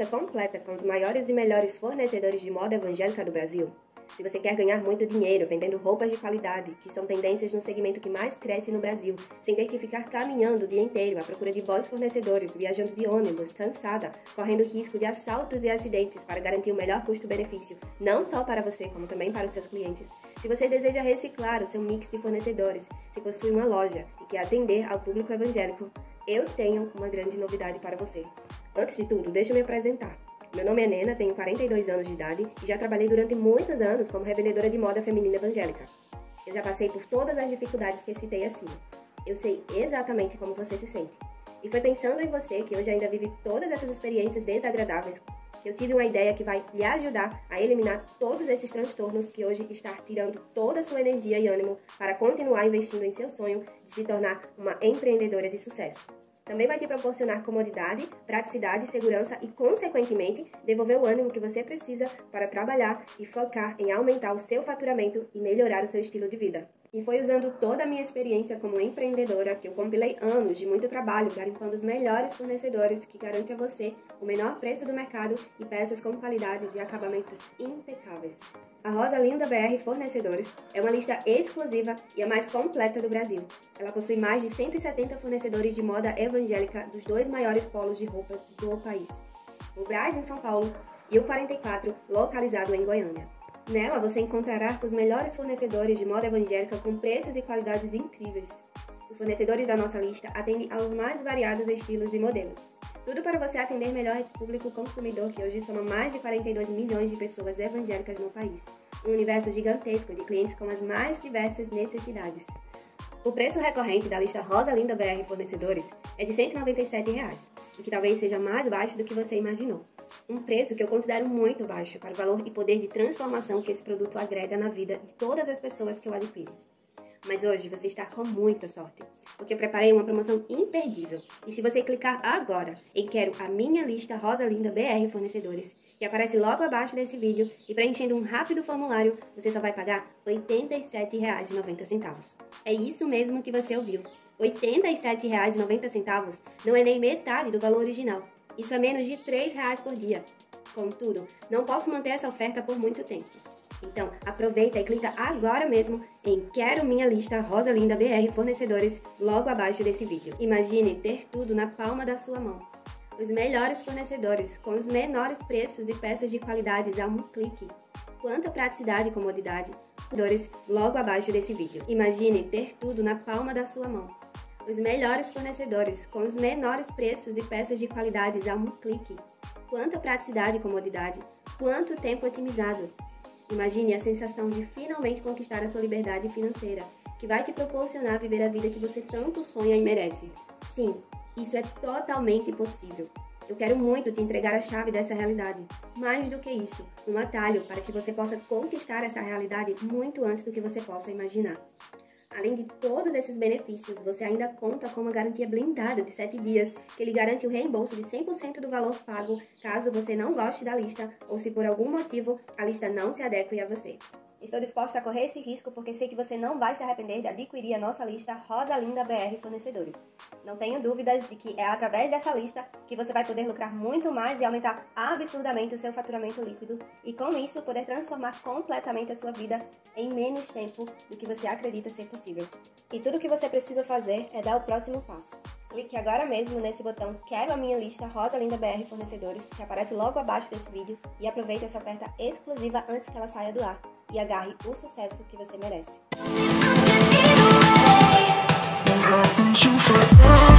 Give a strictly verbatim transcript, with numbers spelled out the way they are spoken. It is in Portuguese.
lista completa com os maiores e melhores fornecedores de moda evangélica do Brasil? Se você quer ganhar muito dinheiro vendendo roupas de qualidade, que são tendências no segmento que mais cresce no Brasil, sem ter que ficar caminhando o dia inteiro à procura de bons fornecedores, viajando de ônibus, cansada, correndo risco de assaltos e acidentes para garantir o melhor custo-benefício, não só para você, como também para os seus clientes. Se você deseja reciclar o seu mix de fornecedores, se possui uma loja e quer atender ao público evangélico, eu tenho uma grande novidade para você. Antes de tudo, deixa eu me apresentar. Meu nome é Nena, tenho quarenta e dois anos de idade e já trabalhei durante muitos anos como revendedora de moda feminina evangélica. Eu já passei por todas as dificuldades que citei acima. Eu sei exatamente como você se sente. E foi pensando em você que hoje ainda vive todas essas experiências desagradáveis que eu tive uma ideia que vai lhe ajudar a eliminar todos esses transtornos que hoje está tirando toda a sua energia e ânimo para continuar investindo em seu sonho de se tornar uma empreendedora de sucesso. Também vai te proporcionar comodidade, praticidade, segurança e, consequentemente, devolver o ânimo que você precisa para trabalhar e focar em aumentar o seu faturamento e melhorar o seu estilo de vida. E foi usando toda a minha experiência como empreendedora que eu compilei anos de muito trabalho garimpando os melhores fornecedores que garantem a você o menor preço do mercado e peças com qualidades e acabamentos impecáveis. A Rosa Linda B R Fornecedores é uma lista exclusiva e a mais completa do Brasil. Ela possui mais de cento e setenta fornecedores de moda evangélica dos dois maiores polos de roupas do país, o Brás, em São Paulo, e o quarenta e quatro, localizado em Goiânia. Nela você encontrará os melhores fornecedores de moda evangélica com preços e qualidades incríveis. Os fornecedores da nossa lista atendem aos mais variados estilos e modelos. Tudo para você atender melhor esse público consumidor que hoje soma mais de quarenta e dois milhões de pessoas evangélicas no país. Um universo gigantesco de clientes com as mais diversas necessidades. O preço recorrente da lista Rosa Linda B R Fornecedores é de cento e noventa e sete reais, o que talvez seja mais baixo do que você imaginou. Um preço que eu considero muito baixo para o valor e poder de transformação que esse produto agrega na vida de todas as pessoas que o adquirem. Mas hoje você está com muita sorte, porque eu preparei uma promoção imperdível. E se você clicar agora em Quero a minha lista Rosa Linda B R Fornecedores, que aparece logo abaixo desse vídeo, e preenchendo um rápido formulário, você só vai pagar oitenta e sete reais e noventa centavos. É isso mesmo que você ouviu. oitenta e sete reais e noventa centavos não é nem metade do valor original. Isso é menos de três reais por dia. Contudo, não posso manter essa oferta por muito tempo. Então, aproveita e clica agora mesmo em Quero minha lista Rosa Linda B R Fornecedores logo abaixo desse vídeo. Imagine ter tudo na palma da sua mão. Os melhores fornecedores, com os menores preços e peças de qualidade a um clique. Quanta praticidade e comodidade. Logo abaixo desse vídeo. Imagine ter tudo na palma da sua mão. Os melhores fornecedores, com os menores preços e peças de qualidade a um clique. Quanta praticidade e comodidade. Quanto tempo otimizado. Imagine a sensação de finalmente conquistar a sua liberdade financeira, que vai te proporcionar viver a vida que você tanto sonha e merece. Sim, isso é totalmente possível. Eu quero muito te entregar a chave dessa realidade. Mais do que isso, um atalho para que você possa conquistar essa realidade muito antes do que você possa imaginar. Além de todos esses benefícios, você ainda conta com uma garantia blindada de sete dias, que lhe garante o reembolso de cem por cento do valor pago, caso você não goste da lista ou se por algum motivo a lista não se adeque a você. Estou disposta a correr esse risco porque sei que você não vai se arrepender de adquirir a nossa lista Rosa Linda B R Fornecedores. Não tenho dúvidas de que é através dessa lista que você vai poder lucrar muito mais e aumentar absurdamente o seu faturamento líquido e com isso poder transformar completamente a sua vida em menos tempo do que você acredita ser possível. E tudo o que você precisa fazer é dar o próximo passo. Clique agora mesmo nesse botão Quero a minha lista Rosa Linda B R Fornecedores, que aparece logo abaixo desse vídeo, e aproveite essa oferta exclusiva antes que ela saia do ar. E agarre o sucesso que você merece.